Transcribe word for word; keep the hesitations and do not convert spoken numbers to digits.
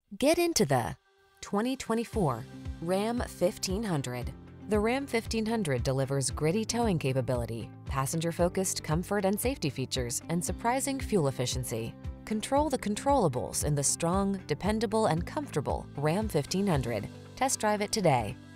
Get into the twenty twenty-four Ram fifteen hundred. The Ram fifteen hundred delivers gritty towing capability, passenger-focused comfort and safety features, and surprising fuel efficiency. Control the controllables in the strong, dependable, and comfortable Ram fifteen hundred. Test drive it today.